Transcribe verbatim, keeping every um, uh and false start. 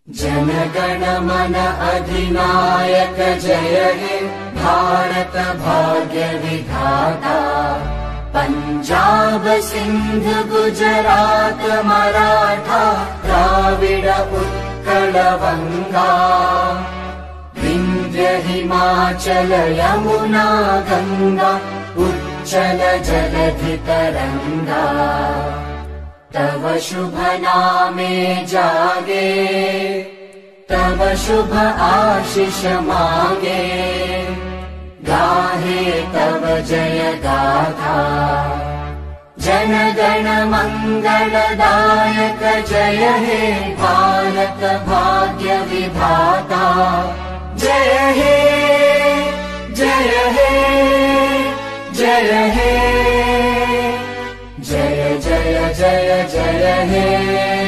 जनगण मन अधिनायक जय हे भारत भाग्य विधाता। पंजाब सिंध गुजरात मराठा द्राविड उत्कल बंगा। विंध्य हिमाचल यमुना गंगा उच्चल जलधि तरंगा। तव शुभ नामे जागे तव शुभ आशीष मागे। गाहे तव जय गाथा जन गण मंगलदायक जय हे भारत भाग्य विधाता। जय हे जय हे जय हे जय जय जय जय हे।